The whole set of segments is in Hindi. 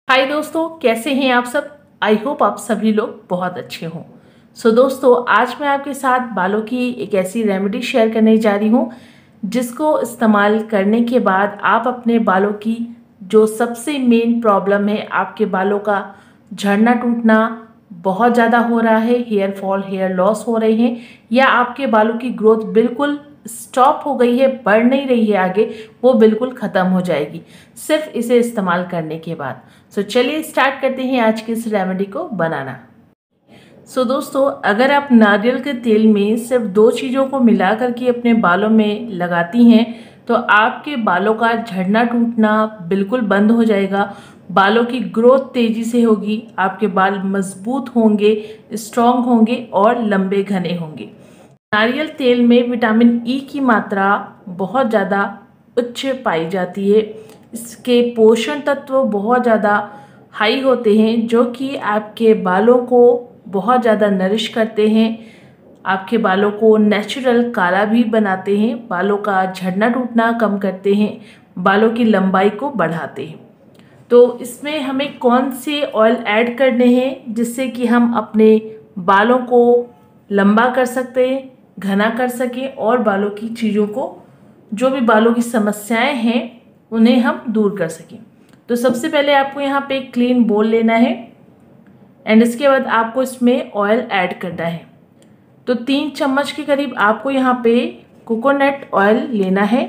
हाय दोस्तों, कैसे हैं आप सब। आई होप आप सभी लोग बहुत अच्छे हों। दोस्तों, आज मैं आपके साथ बालों की एक ऐसी रेमेडी शेयर करने जा रही हूँ जिसको इस्तेमाल करने के बाद आप अपने बालों की जो सबसे मेन प्रॉब्लम है, आपके बालों का झड़ना टूटना बहुत ज़्यादा हो रहा है, हेयर फॉल हेयर लॉस हो रहे हैं, या आपके बालों की ग्रोथ बिल्कुल स्टॉप हो गई है, बढ़ नहीं रही है आगे, वो बिल्कुल ख़त्म हो जाएगी सिर्फ इसे इस्तेमाल करने के बाद। चलिए स्टार्ट करते हैं आज की इस रेमेडी को बनाना। दोस्तों, अगर आप नारियल के तेल में सिर्फ दो चीज़ों को मिला करके अपने बालों में लगाती हैं तो आपके बालों का झड़ना टूटना बिल्कुल बंद हो जाएगा, बालों की ग्रोथ तेज़ी से होगी, आपके बाल मजबूत होंगे, स्ट्रॉन्ग होंगे और लंबे घने होंगे। नारियल तेल में विटामिन ई की मात्रा बहुत ज़्यादा उच्च पाई जाती है। इसके पोषण तत्व बहुत ज़्यादा हाई होते हैं जो कि आपके बालों को बहुत ज़्यादा नरिश करते हैं, आपके बालों को नेचुरल काला भी बनाते हैं, बालों का झड़ना टूटना कम करते हैं, बालों की लंबाई को बढ़ाते हैं। तो इसमें हमें कौन से ऑयल ऐड करने हैं जिससे कि हम अपने बालों को लंबा कर सकते हैं, घना कर सकें और बालों की चीज़ों को, जो भी बालों की समस्याएं हैं उन्हें हम दूर कर सकें। तो सबसे पहले आपको यहाँ पे एक क्लीन बोल लेना है एंड इसके बाद आपको इसमें ऑयल ऐड करना है। तो 3 चम्मच के करीब आपको यहाँ पे कोकोनट ऑयल लेना है।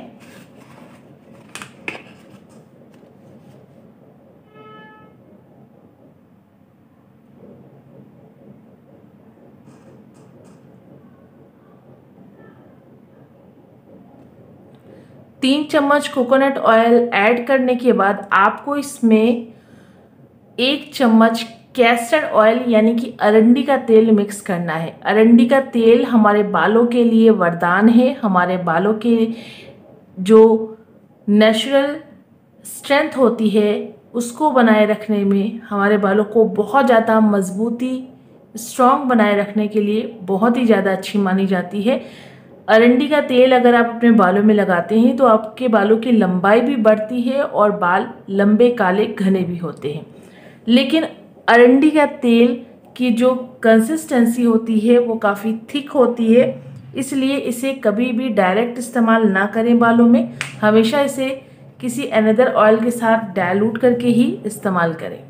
तीन चम्मच कोकोनट ऑयल ऐड करने के बाद आपको इसमें 1 चम्मच कैस्टर ऑयल यानी कि अरंडी का तेल मिक्स करना है। अरंडी का तेल हमारे बालों के लिए वरदान है, हमारे बालों के जो नेचुरल स्ट्रेंथ होती है उसको बनाए रखने में, हमारे बालों को बहुत ज़्यादा मजबूती स्ट्रॉन्ग बनाए रखने के लिए बहुत ही ज़्यादा अच्छी मानी जाती है। अरंडी का तेल अगर आप अपने बालों में लगाते हैं तो आपके बालों की लंबाई भी बढ़ती है और बाल लंबे काले घने भी होते हैं। लेकिन अरंडी का तेल की जो कंसिस्टेंसी होती है वो काफ़ी थिक होती है, इसलिए इसे कभी भी डायरेक्ट इस्तेमाल ना करें बालों में, हमेशा इसे किसी अनदर ऑयल के साथ डाइल्यूट करके ही इस्तेमाल करें।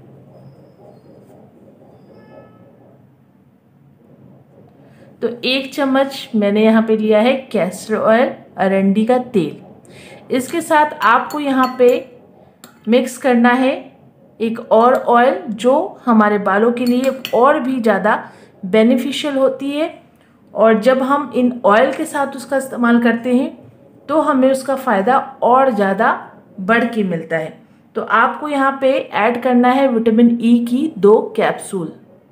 तो 1 चम्मच मैंने यहाँ पे लिया है कैस्टर ऑयल, अरंडी का तेल। इसके साथ आपको यहाँ पे मिक्स करना है एक और ऑयल जो हमारे बालों के लिए और भी ज़्यादा बेनिफिशियल होती है, और जब हम इन ऑयल के साथ उसका इस्तेमाल करते हैं तो हमें उसका फ़ायदा और ज़्यादा बढ़ के मिलता है। तो आपको यहाँ पे ऐड करना है विटामिन ई की 2 कैप्सूल।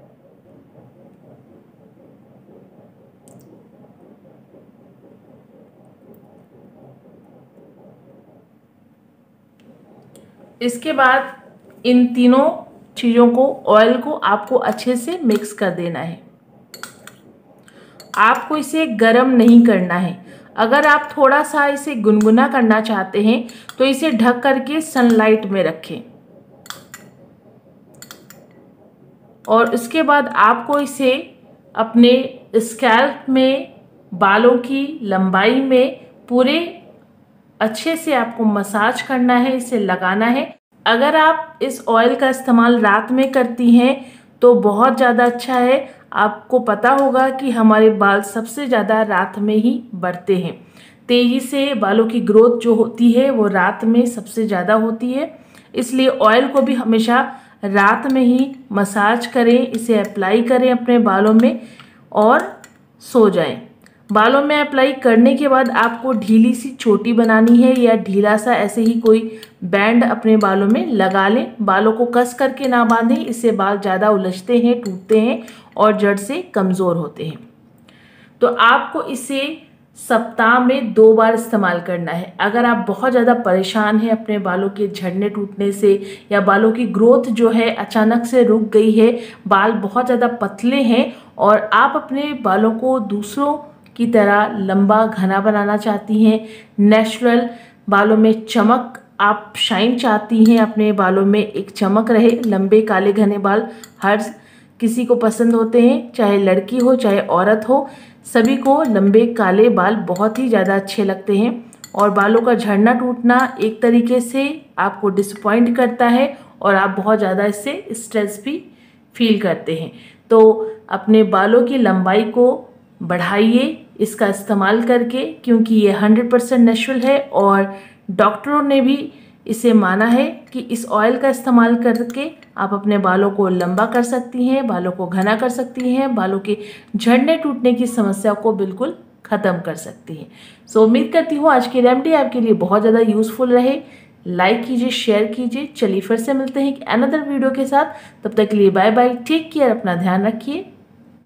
इसके बाद इन तीनों चीज़ों को, ऑयल को आपको अच्छे से मिक्स कर देना है। आपको इसे गरम नहीं करना है। अगर आप थोड़ा सा इसे गुनगुना करना चाहते हैं तो इसे ढक करके सनलाइट में रखें, और इसके बाद आपको इसे अपने स्कैल्प में, बालों की लंबाई में पूरे अच्छे से आपको मसाज करना है, इसे लगाना है। अगर आप इस ऑयल का इस्तेमाल रात में करती हैं तो बहुत ज़्यादा अच्छा है। आपको पता होगा कि हमारे बाल सबसे ज़्यादा रात में ही बढ़ते हैं, तेज़ी से बालों की ग्रोथ जो होती है वो रात में सबसे ज़्यादा होती है, इसलिए ऑयल को भी हमेशा रात में ही मसाज करें, इसे अप्लाई करें अपने बालों में और सो जाएं। बालों में अप्लाई करने के बाद आपको ढीली सी चोटी बनानी है या ढीला सा ऐसे ही कोई बैंड अपने बालों में लगा लें। बालों को कस करके ना बांधें, इससे बाल ज़्यादा उलझते हैं, टूटते हैं और जड़ से कमज़ोर होते हैं। तो आपको इसे सप्ताह में 2 बार इस्तेमाल करना है। अगर आप बहुत ज़्यादा परेशान हैं अपने बालों के झड़ने टूटने से, या बालों की ग्रोथ जो है अचानक से रुक गई है, बाल बहुत ज़्यादा पतले हैं और आप अपने बालों को दूसरों की तरह लंबा घना बनाना चाहती हैं, नेचुरल बालों में चमक आप शाइन चाहती हैं, अपने बालों में एक चमक रहे, लंबे काले घने बाल हर किसी को पसंद होते हैं, चाहे लड़की हो चाहे औरत हो, सभी को लंबे काले बाल बहुत ही ज़्यादा अच्छे लगते हैं। और बालों का झड़ना टूटना एक तरीके से आपको डिसअपॉइंट करता है और आप बहुत ज़्यादा इससे स्ट्रेस भी फील करते हैं। तो अपने बालों की लंबाई को बढ़ाइए इसका इस्तेमाल करके, क्योंकि ये 100% नेचुरल है और डॉक्टरों ने भी इसे माना है कि इस ऑयल का इस्तेमाल करके आप अपने बालों को लंबा कर सकती हैं, बालों को घना कर सकती हैं, बालों के झड़ने टूटने की समस्या को बिल्कुल ख़त्म कर सकती हैं। सो उम्मीद करती हूँ आज की रेमेडी आपके लिए बहुत ज़्यादा यूज़फुल रहे। लाइक कीजिए, शेयर कीजिए। चलिए फिर से मिलते हैं एक अनदर वीडियो के साथ। तब तक के लिए बाय बाय, टेक केयर, अपना ध्यान रखिए।